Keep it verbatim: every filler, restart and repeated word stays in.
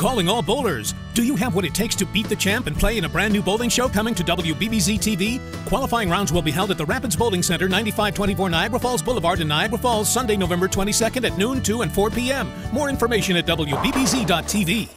Calling all bowlers. Do you have what it takes to beat the champ and play in a brand new bowling show coming to W B B Z T V? Qualifying rounds will be held at the Rapids Bowling Center, ninety-five twenty-four Niagara Falls Boulevard in Niagara Falls, Sunday, November twenty-second at noon, two and four p m More information at W B B Z dot T V.